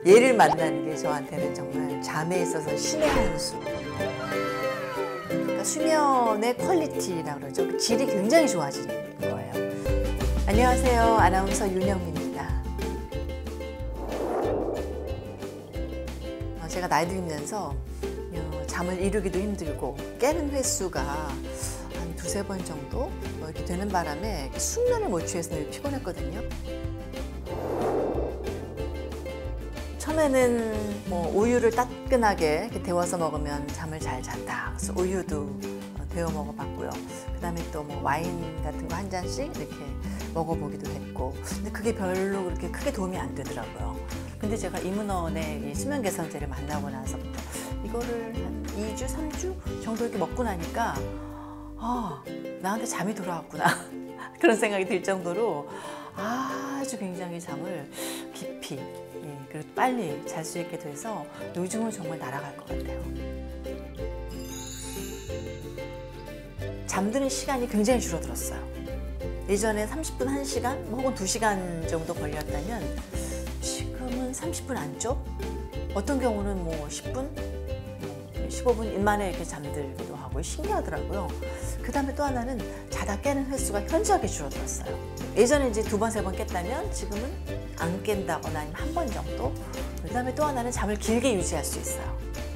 얘를 만나는 게 저한테는 정말 잠에 있어서 신의 한 수. 그러니까 수면의 퀄리티라고 그러죠. 그 질이 굉장히 좋아지는 거예요. 안녕하세요. 아나운서 윤영미입니다. 제가 나이 들면서 잠을 이루기도 힘들고 깨는 횟수가 한 두세 번 정도 이렇게 되는 바람에 숙면을 못 취해서 늘 피곤했거든요. 처음에는 우유를 따끈하게 이렇게 데워서 먹으면 잠을 잘 잔다. 그래서 우유도 데워 먹어봤고요. 그다음에 또 와인 같은 거 한 잔씩 이렇게 먹어보기도 했고, 근데 그게 별로 그렇게 크게 도움이 안 되더라고요. 근데 제가 이문원의 이 수면 개선제를 만나고 나서부터 이거를 한 2주, 3주 정도 이렇게 먹고 나니까 나한테 잠이 돌아왔구나 그런 생각이 들 정도로 아주 굉장히 잠을 깊이 그리고 빨리 잘 수 있게 돼서 요즘은 정말 날아갈 것 같아요. 잠드는 시간이 굉장히 줄어들었어요. 예전에 30분, 1시간 혹은 2시간 정도 걸렸다면 지금은 30분 안쪽? 어떤 경우는 10분? 15분 만에 이렇게 잠들기도 하고 신기하더라고요. 그 다음에 또 하나는 자다 깨는 횟수가 현저하게 줄어들었어요. 예전에 이제 2번, 3번 깼다면 지금은 안 깬다거나 아니면 한 번 정도. 그 다음에 또 하나는 잠을 길게 유지할 수 있어요.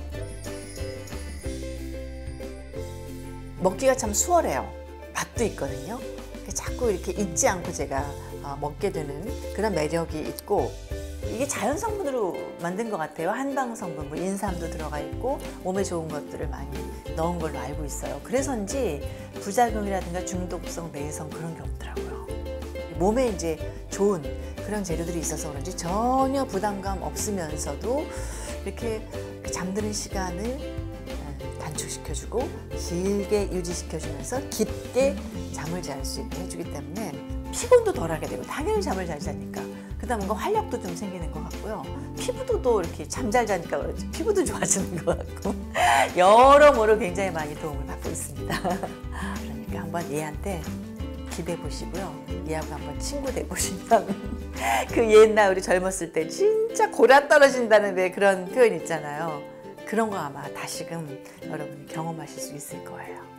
먹기가 참 수월해요. 맛도 있거든요. 자꾸 이렇게 잊지 않고 제가 먹게 되는 그런 매력이 있고, 이게 자연 성분으로 만든 것 같아요. 한방 성분, 인삼도 들어가 있고 몸에 좋은 것들을 많이 넣은 걸로 알고 있어요. 그래서인지 부작용이라든가 중독성, 내성 그런 게 없더라고요. 몸에 이제 좋은 그런 재료들이 있어서 그런지 전혀 부담감 없으면서도 이렇게 잠드는 시간을 단축시켜주고 길게 유지시켜주면서 깊게 잠을 잘 수 있게 해주기 때문에 피곤도 덜하게 되고, 당연히 잠을 잘 자니까 그다음 뭔가 활력도 좀 생기는 것 같고요. 피부도 또 이렇게 잠 잘 자니까 그렇지 피부도 좋아지는 것 같고 여러모로 굉장히 많이 도움을 받고 있습니다. 그러니까 한번 얘한테 기대해 보시고요. 얘하고 한번 친구 돼 보시면 그 옛날 우리 젊었을 때 진짜 골아 떨어진다는 왜 그런 표현 있잖아요. 그런 거 아마 다시금 여러분이 경험하실 수 있을 거예요.